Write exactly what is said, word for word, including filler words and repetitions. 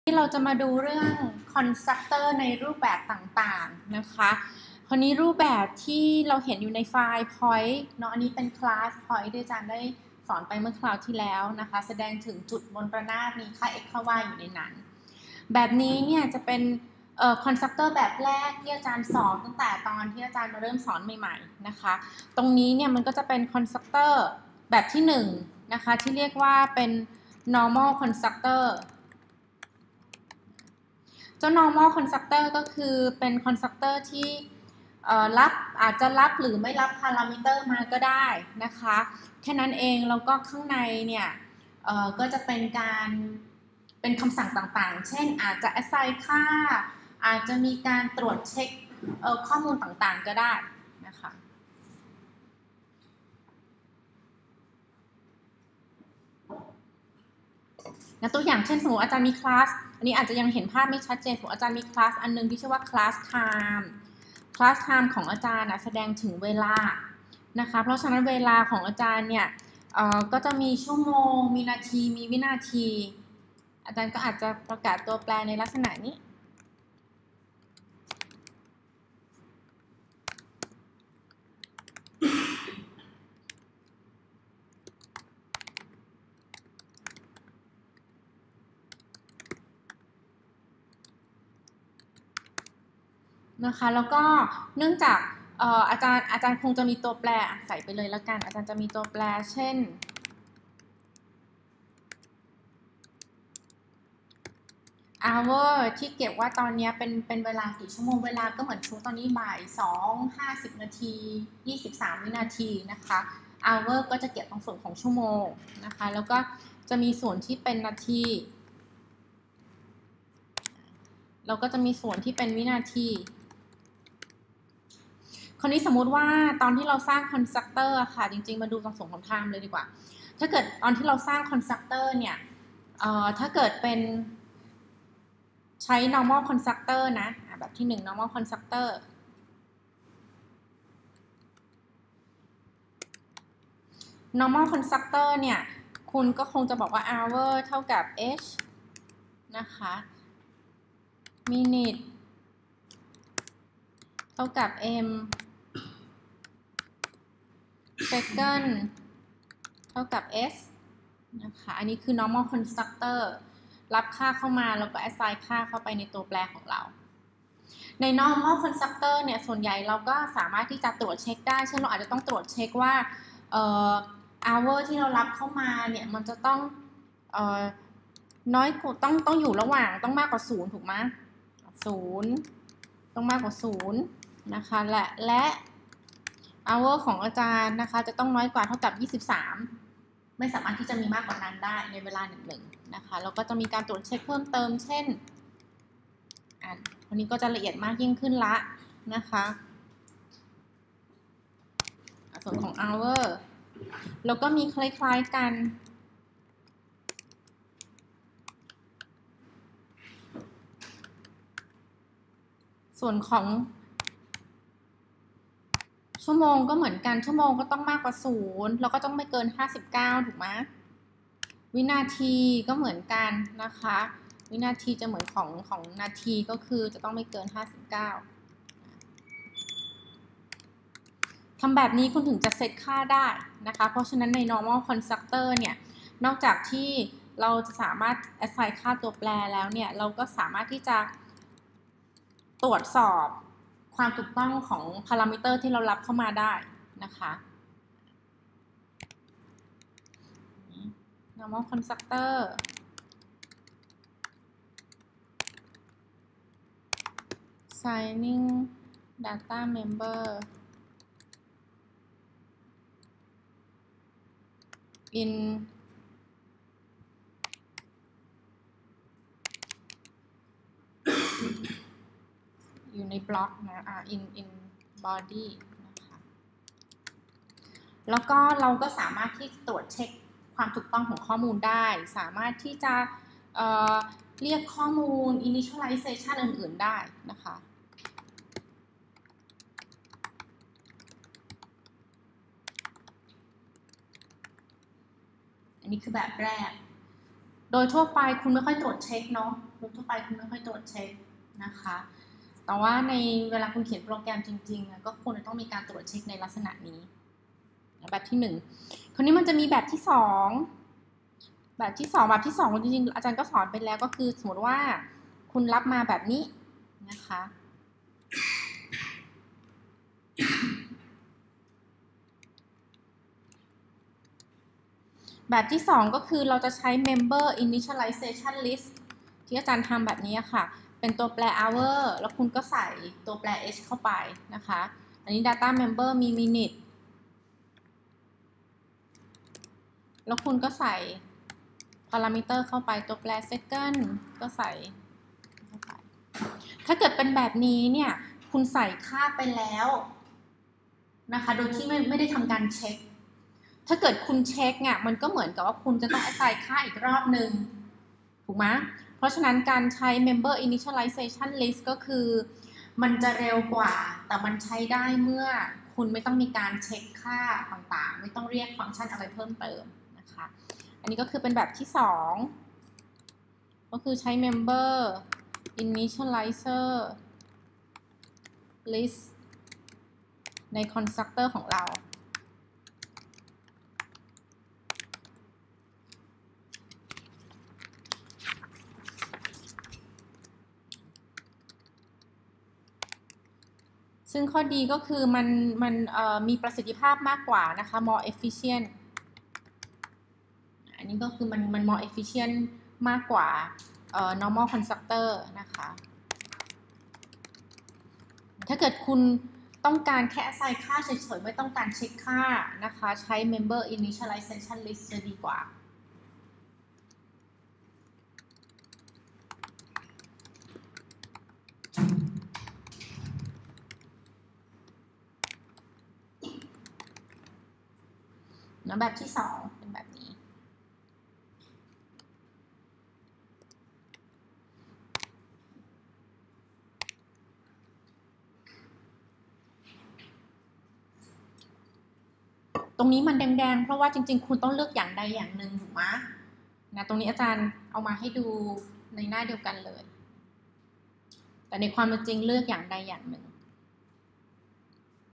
ที่เราจะมาดูเรื่อง constructor ในรูปแบบต่างๆนะคะคราวนี้รูปแบบที่เราเห็นอยู่ในไฟล์ point เนาะอันนี้เป็น class point ที่อาจารย์ได้สอนไปเมื่อคราวที่แล้วนะคะแสดงถึงจุดบนระนาบมีค่า x ค่า y อยู่ในนั้นแบบนี้เนี่ยจะเป็นเอ่อ constructor แบบแรกที่อาจารย์สอนตั้งแต่ตอนที่อาจารย์มาเริ่มสอนใหม่ๆนะคะตรงนี้เนี่ยมันก็จะเป็น constructor แบบที่หนึ่งนะคะที่เรียกว่าเป็น normal constructorเจ้า normal constructor ก็คือเป็น constructor ที่รับอาจจะรับหรือไม่รับ parameter มาก็ได้นะคะแค่นั้นเองแล้วก็ข้างในเนี่ยก็จะเป็นการเป็นคำสั่งต่างๆเช่นอาจจะ assign ค่าอาจจะมีการตรวจเช็คข้อมูลต่างๆก็ได้นะคะตัวอย่างเช่นสมมติอาจารย์มีคลาสอันนี้อาจจะยังเห็นภาพไม่ชัดเจนสมมติอาจารย์มีคลาสอันนึงที่ชื่อว่า class time class time ของอาจารย์นะแสดงถึงเวลานะคะเพราะฉะนั้นเวลาของอาจารย์เนี่ยก็จะมีชั่วโมงมีนาทีมีวินาทีอาจารย์ก็อาจจะประกาศตัวแปรในลักษณะนี้นะคะแล้วก็เนื่องจากอาจารย์อาจารย์คงจะมีตัวแปรใส่ไปเลยแล้วกันอาจารย์จะมีตัวแปรเช่น hour ที่เก็บว่าตอนนี้เป็นเป็นเวลากี่ชั่วโมงเวลาก็เหมือนช่วงตอนนี้บ่ายสองห้าสิบนาทียี่สิบสามวินาทีนะคะ hour ก็จะเก็บตรงส่วนของชั่วโมงนะคะแล้วก็จะมีส่วนที่เป็นนาทีเราก็จะมีส่วนที่เป็นวินาทีคราวนี้สมมุติว่าตอนที่เราสร้าง constructor ค่ะจริงๆมาดูตรงส่วนของ time เลยดีกว่าถ้าเกิดตอนที่เราสร้าง constructor เนี่ยเอ่อถ้าเกิดเป็นใช้ normal constructor นะแบบที่หนึ่ง normal constructor normal constructor เนี่ยคุณก็คงจะบอกว่า hour เท่ากับ h นะคะ minute เท่ากับ m second เท่ากับ s นะคะอันนี้คือ normal constructor รับค่าเข้ามาแล้วก็ assign ค่าเข้าไปในตัวแปรของเราใน normal constructor เนี่ยส่วนใหญ่เราก็สามารถที่จะตรวจเช็คได้เช่นเราอาจจะต้องตรวจเช็คว่าเอ่อ hour ที่เรารับเข้ามาเนี่ยมันจะต้องเอ่อน้อยกว่าต้องต้องอยู่ระหว่างต้องมากกว่าศูนย์ถูกไหมศูนย์ต้องมากกว่าศูนย์นะคะและและ hour ของอาจารย์นะคะจะต้องน้อยกว่าเท่ากับยี่สิบสามไม่สามารถที่จะมีมากกว่านั้นได้ในเวลาหนึ่งๆนะคะแล้วก็จะมีการตรวจเช็คเพิ่มเติมเช่นอันวันนี้ก็จะละเอียดมากยิ่งขึ้นละนะคะส่วนของ hour แล้วก็มีคล้ายๆกันส่วนของชั่วโมงก็เหมือนกันชั่วโมงก็ต้องมากกว่าศูนย์แล้วก็ต้องไม่เกินห้าสิบเก้าถูกไหมวินาทีก็เหมือนกันนะคะวินาทีจะเหมือนของของนาทีก็คือจะต้องไม่เกินห้าสิบเก้าทำแบบนี้คุณถึงจะเซตค่าได้นะคะเพราะฉะนั้นใน normal constructor เนี่ยนอกจากที่เราจะสามารถ assign ค่าตัวแปรแล้วเนี่ยเราก็สามารถที่จะตรวจสอบความถูกต้องของ parameter ที่เรารับเข้ามาได้นะคะ normal constructor signing data member inอยู่ในบล็อกนะอ่า in in body นะคะแล้วก็เราก็สามารถที่ตรวจเช็คความถูกต้องของข้อมูลได้สามารถที่จะ เอ่อ เรียกข้อมูล initialization อื่นๆได้นะคะอันนี้คือแบบแรกโดยทั่วไปคุณไม่ค่อยตรวจเช็คเนาะโดยทั่วไปคุณไม่ค่อยตรวจเช็คนะคะแต่ว่าในเวลาคุณเขียนโปรแกรมจริงๆก็ควรจะต้องมีการตรวจเช็คในลักษณะนี้แบบที่หนึ่งคราวนี้มันจะมีแบบที่สองแบบที่สองแบบที่สองจริงๆอาจารย์ก็สอนไปแล้วก็คือสมมติว่าคุณรับมาแบบนี้นะคะแบบที่สองก็คือเราจะใช้ member initialization list ที่อาจารย์ทำแบบนี้ค่ะเป็นตัวแปร hour แล้วคุณก็ใส่ตัวแปร h เข้าไปนะคะอันนี้ data member มี minute แล้วคุณก็ใส่ parameter เข้าไปตัวแปร second ก็ใส่เข้าไปถ้าเกิดเป็นแบบนี้เนี่ยคุณใส่ค่าไปแล้วนะคะโดยที่ไม่ไม่ได้ทำการเช็คถ้าเกิดคุณเช็คเนี่ยมันก็เหมือนกับว่าคุณจะต้องใส่ค่าอีกรอบหนึ่งถูกไหมเพราะฉะนั้นการใช้ member initialization list ก็คือมันจะเร็วกว่าแต่มันใช้ได้เมื่อคุณไม่ต้องมีการเช็คค่าต่างๆไม่ต้องเรียกฟังก์ชันอะไรเพิ่มเติมนะคะอันนี้ก็คือเป็นแบบที่สองก็คือใช้ member initializer list ใน constructor ของเราซึ่งข้อดีก็คือมันมันมีประสิทธิภาพมากกว่านะคะ more efficient อันนี้ก็คือมันมัน more efficient มากกว่า normal constructor นะคะถ้าเกิดคุณต้องการแค่ assign ค่าเฉยๆไม่ต้องการเช็คค่านะคะใช้ member initialization list จะดีกว่าแล้วแบบที่สองเป็นแบบนี้ตรงนี้มันแดงๆเพราะว่าจริงๆคุณต้องเลือกอย่างใดอย่างหนึ่งถูกไหมนะตรงนี้อาจารย์เอามาให้ดูในหน้าเดียวกันเลยแต่ในความเป็นจริงเลือกอย่างใดอย่างหนึ่ง